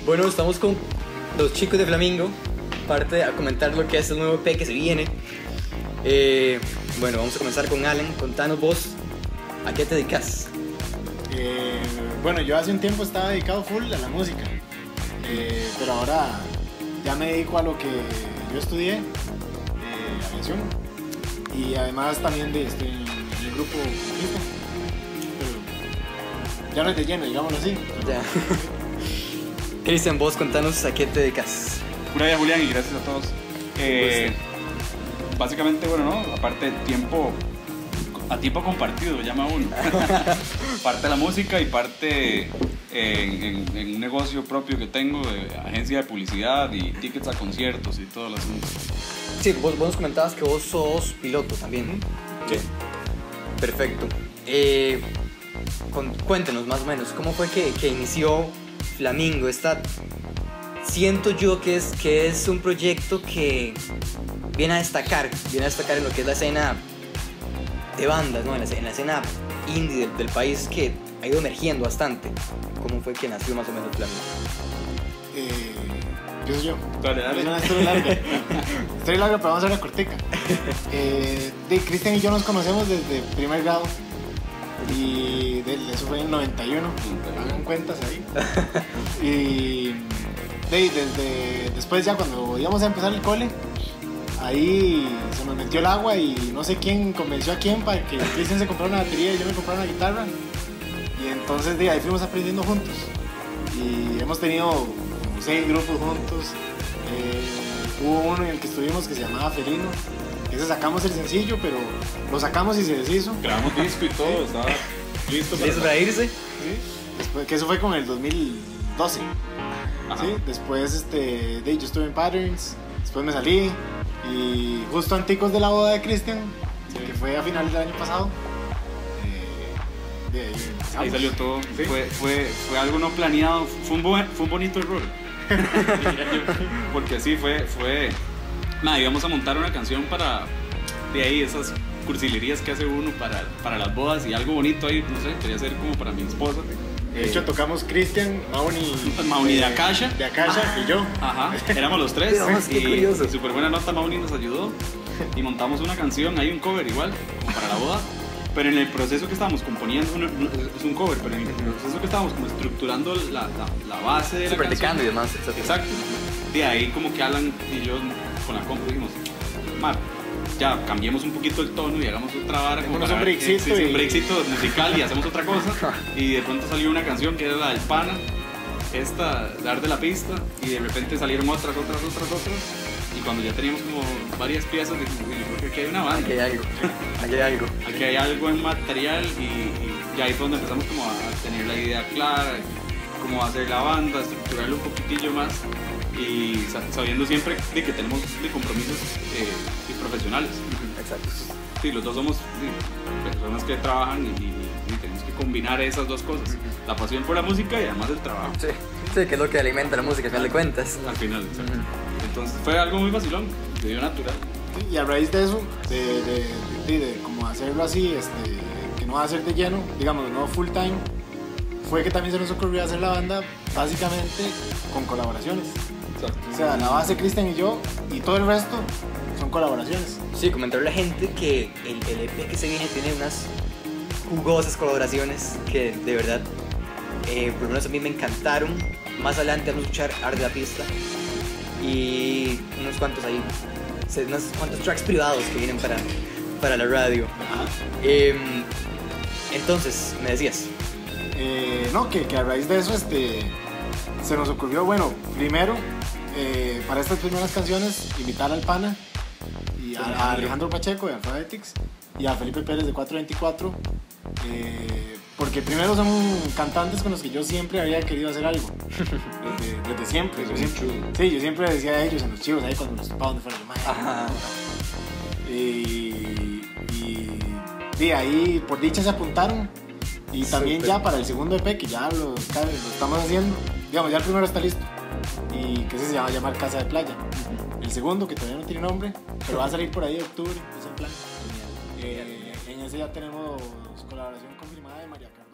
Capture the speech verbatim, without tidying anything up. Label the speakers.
Speaker 1: Bueno, estamos con los chicos de Flamingo, parte a comentar lo que es el nuevo E P que se viene. Eh, bueno, vamos a comenzar con Allen. Contanos vos, ¿a qué te dedicas?
Speaker 2: Eh, bueno, yo hace un tiempo estaba dedicado full a la música, eh, pero ahora ya me dedico a lo que yo estudié, eh, aviación, y además también de, estoy en el grupo Cristian, pero ya no es de lleno, digámoslo así.
Speaker 1: Ya. Cristian, vos contanos a qué te dedicas.
Speaker 3: Pura vida, Julián, y gracias a todos. Eh, básicamente, bueno, ¿no? Aparte, tiempo a tiempo compartido, llama uno. Parte de la música y parte en, en, en un negocio propio que tengo de agencia de publicidad y tickets a conciertos y todo el asunto.
Speaker 1: Sí, vos, vos nos comentabas que vos sos piloto también.
Speaker 3: Sí.
Speaker 1: Perfecto. Eh, con, cuéntenos más o menos, ¿cómo fue que, que inició Flamingo? Esta, siento yo que es, que es un proyecto que viene a destacar, viene a destacar en lo que es la escena de bandas, ¿no? En la, en la escena indie del, del país, que ha ido emergiendo bastante. ¿Cómo fue que nació más o menos Flamingo?
Speaker 2: Eh, yo soy yo.
Speaker 3: Dale, dale.
Speaker 2: Es una historia larga. Historia larga, pero vamos a hacer la cortica. Eh, de Cristian y yo nos conocemos desde primer grado. Y de, eso fue en el noventa y uno. Hagan cuentas ahí. Y de, desde después, ya cuando íbamos a empezar el cole, ahí se nos metió el agua y no sé quién convenció a quién para que Cristian se comprara una batería y yo me comprara una guitarra. Y entonces de ahí fuimos aprendiendo juntos. Y hemos tenido como seis grupos juntos. Eh, hubo uno en el que estuvimos que se llamaba Felino. Ese sacamos el sencillo, pero lo sacamos y se deshizo.
Speaker 3: Grabamos disco y todo, estaba listo para,
Speaker 1: ¿Listo para irse?
Speaker 2: Sí. Después, que eso fue como en el dos mil doce.
Speaker 3: Ajá.
Speaker 2: ¿Sí? Después este, de, yo estuve en Patterns, después me salí. Y justo anticos de la boda de Cristian, sí, que fue a finales del año pasado, eh, de ahí,
Speaker 3: ahí salió todo. ¿Sí? Fue, fue, fue algo no planeado, fue un, buen, fue un bonito error. Porque así fue, fue nada, íbamos a montar una canción para, de ahí, esas cursilerías que hace uno para, para las bodas y algo bonito ahí, no sé, quería hacer como para mi esposa.
Speaker 2: De hecho, tocamos Cristian, Mauni,
Speaker 3: Mauni de Akasha,
Speaker 2: de Akasha
Speaker 3: ah,
Speaker 2: y yo.
Speaker 3: Ajá, éramos los tres.
Speaker 1: Dios,
Speaker 3: y, y súper buena nota, Mauni nos ayudó y montamos una canción, hay un cover igual, como para la boda. Pero en el proceso que estábamos componiendo, no, no, es un cover, pero en el proceso que estábamos como estructurando la, la, la base de la
Speaker 1: Super
Speaker 3: canción.
Speaker 1: y demás, exacto.
Speaker 3: Exacto. De ahí como que Alan y yo con la compu dijimos, Mar, ya cambiemos un poquito el tono y hagamos otra vara como para
Speaker 2: un breakcito,
Speaker 3: sí, sí,
Speaker 2: y...
Speaker 3: un breakcito musical y hacemos otra cosa. Y de pronto salió una canción que era la del Pana, esta, Dar de la Pista, y de repente salieron otras, otras, otras, otras. Y cuando ya teníamos como varias piezas, dijimos, yo creo que aquí hay una banda.
Speaker 1: Aquí hay algo, aquí hay algo.
Speaker 3: Aquí hay algo en material y, y ya ahí fue donde empezamos como a tener la idea clara, cómo hacer la banda, estructurarlo un poquitillo más. Y sabiendo siempre de que tenemos de compromisos eh, y profesionales.
Speaker 1: Exacto.
Speaker 3: Sí, los dos somos sí, personas que trabajan y, y, y tenemos que combinar esas dos cosas, la pasión por la música y además el trabajo.
Speaker 1: Sí, sí, que es lo que alimenta la música, al final de cuentas.
Speaker 3: Al final, exacto. Entonces fue algo muy vacilón, se dio natural.
Speaker 2: Sí, y a raíz de eso, de, de, de, de, de como hacerlo así, este, que no va a ser de lleno, digamos, no full time, fue que también se nos ocurrió hacer la banda básicamente con colaboraciones.
Speaker 3: Exacto.
Speaker 2: O sea, la base Cristian y yo y todo el resto son colaboraciones.
Speaker 1: Sí, comentarle a la gente que el, el E P que se viene tiene unas jugosas colaboraciones que de verdad, eh, por lo menos a mí me encantaron. Más adelante vamos a escuchar Arde la Pista y unos cuantos ahí, unos cuantos tracks privados que vienen para, para la radio. Eh, entonces, me decías.
Speaker 2: Eh, no, que, que a raíz de eso este, se nos ocurrió, bueno, primero, eh, para estas primeras canciones, invitar al Pana y a, a Alejandro Pacheco de Alphabetics y a Felipe Pérez de cuatro veinticuatro, eh, porque primero son cantantes con los que yo siempre había querido hacer algo, desde, desde siempre. Yo siempre sí, yo siempre decía a ellos en los chivos, ahí cuando los topaba donde fuera el y, y de ahí, por dicha, se apuntaron. Y también Super. Ya para el segundo E P, que ya lo, lo estamos haciendo, digamos, ya el primero está listo y que ese se llama llamar Casa de Playa. Uh-huh. El segundo, que todavía no tiene nombre, pero va a salir por ahí en octubre, es el plan. Eh, en ese ya tenemos colaboración confirmada de María Carmen.